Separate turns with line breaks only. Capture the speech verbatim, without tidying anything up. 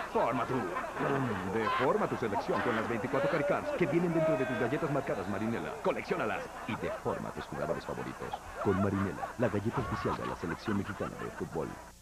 Deforma tú. Mm, Deforma tu selección con las veinticuatro Caricards que vienen dentro de tus galletas marcadas Marinela. Colecciónalas y deforma a tus jugadores favoritos. Con Marinela, la galleta oficial de la selección mexicana de fútbol.